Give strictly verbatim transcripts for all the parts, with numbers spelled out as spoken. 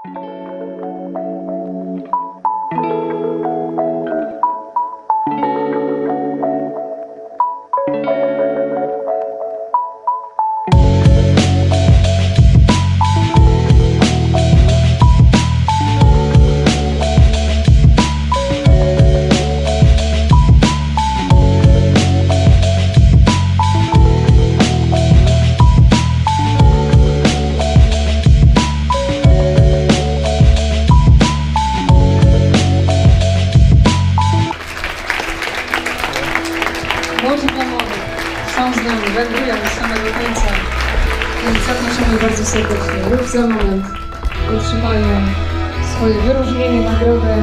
Młodzi panowie są z nami, wędrują do samego końca, więc zapraszamy bardzo serdecznie. Już za moment otrzymają swoje wyróżnienie, nagrodę.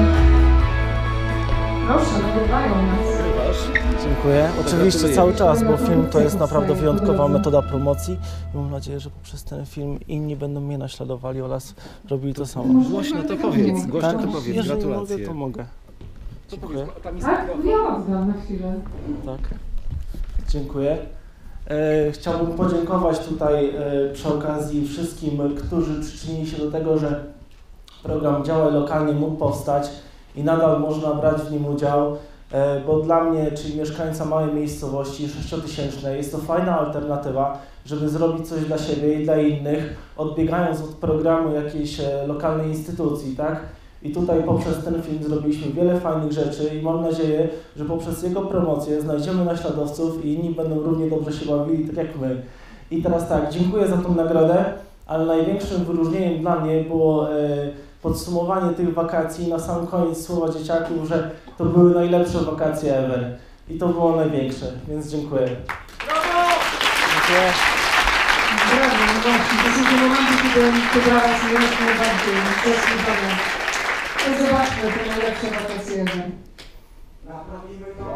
Proszę, nagrywają nas. Dziękuję. Oczywiście cały czas, bo film to jest naprawdę wyjątkowa metoda promocji i mam nadzieję, że poprzez ten film inni będą mnie naśladowali oraz robili to samo. Głośno to powiedz, głośno Tak? to powiedz, Jeżeli gratulacje. mogę, to mogę. Dziękuję. Tak? Ja oddam na chwilę. Tak. Dziękuję. E, chciałbym podziękować tutaj e, przy okazji wszystkim, którzy przyczynili się do tego, że program Działaj Lokalnie mógł powstać i nadal można brać w nim udział, e, bo dla mnie, czyli mieszkańca małej miejscowości sześciotysięcznej, jest to fajna alternatywa, żeby zrobić coś dla siebie i dla innych, odbiegając od programu jakiejś e, lokalnej instytucji, tak? I tutaj poprzez ten film zrobiliśmy wiele fajnych rzeczy i mam nadzieję, że poprzez jego promocję znajdziemy naśladowców i inni będą równie dobrze się bawili, tak jak my. I teraz tak, dziękuję za tą nagrodę, ale największym wyróżnieniem dla mnie było e, podsumowanie tych wakacji i na sam koniec słowa dzieciaków, że to były najlepsze wakacje ever. I to było największe, więc dziękuję. Brawo! Dziękuję. Brawo, no właśnie, to są te momenty, kiedy te brawa są jeszcze najbardziej zasłużone. To zobaczmy te najlepsze wakacje. Naprawimy to.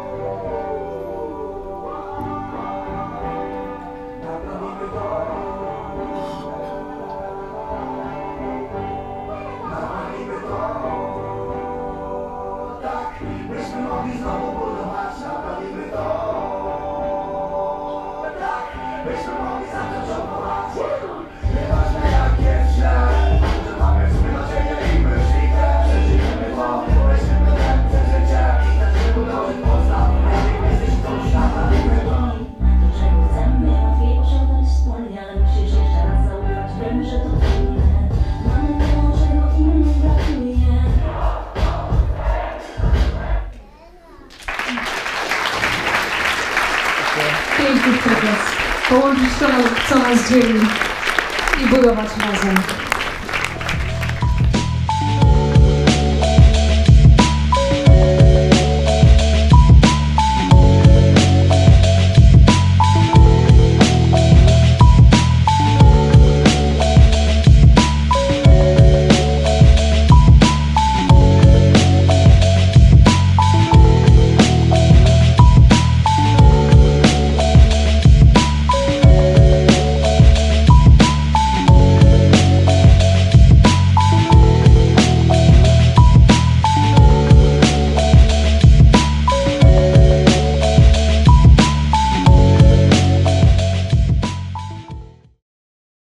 Naprawimy to. Naprawimy to. Tak, byśmy mogli znowu budować. Naprawimy to. Tak, byśmy mogli zacząć obować. Nieważne jak jest źle, że mamy wspólne nadzieję i myśli te. Przeżyjemy to, weźmiemy ręce życie i zaczniemy budować podstaw. Jesteś to świata, robimy to. To czego chcemy, łatwiej osiągnąć wspólnie, ale musisz jeszcze raz zaufać. Wiem, że to trudne. Mamy to, czego innym brakuje. Piękny przekaz. Połączyć to, co nas dzieli i budować razem.